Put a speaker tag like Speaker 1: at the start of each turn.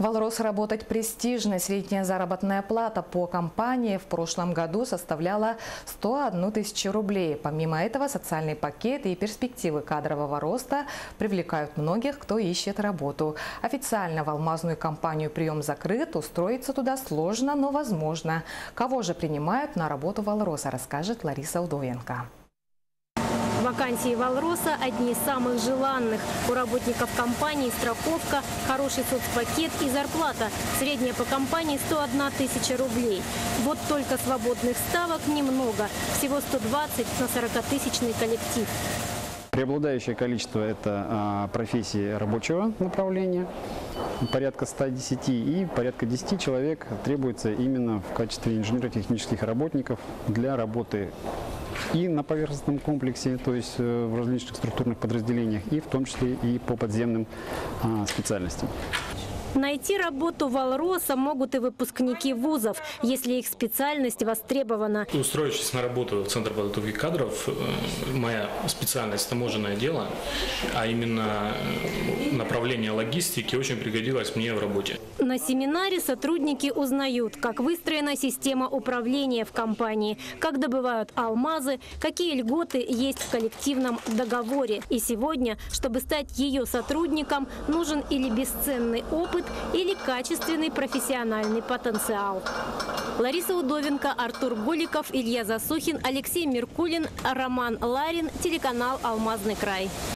Speaker 1: В «Алросе» работать престижно. Средняя заработная плата по компании в прошлом году составляла 101 тысячу рублей. Помимо этого, социальный пакет и перспективы кадрового роста привлекают многих, кто ищет работу. Официально в алмазную компанию прием закрыт, устроиться туда сложно, но возможно. Кого же принимают на работу в «Алросе», расскажет Лариса Удовенко.
Speaker 2: Вакансии в «Алросе» одни из самых желанных. У работников компании страховка, хороший соцпакет и зарплата. Средняя по компании 101 тысяча рублей. Вот только свободных ставок немного. Всего 120 на 40-тысячный коллектив.
Speaker 3: Преобладающее количество – это профессии рабочего направления, порядка 110, и порядка 10 человек требуется именно в качестве инженерно-технических работников для работы и на поверхностном комплексе, то есть в различных структурных подразделениях, и в том числе и по подземным специальностям.
Speaker 2: Найти работу в «Алросе» могут и выпускники вузов, если их специальность востребована.
Speaker 4: Устроившись на работу в Центр подготовки кадров, моя специальность – таможенное дело, а именно направление логистики очень пригодилось мне в работе.
Speaker 2: На семинаре сотрудники узнают, как выстроена система управления в компании, как добывают алмазы, какие льготы есть в коллективном договоре. И сегодня, чтобы стать ее сотрудником, нужен или бесценный опыт, или качественный профессиональный потенциал. Лариса Удовенко, Артур Голиков, Илья Засухин, Алексей Меркулин, Роман Ларин, телеканал «Алмазный край».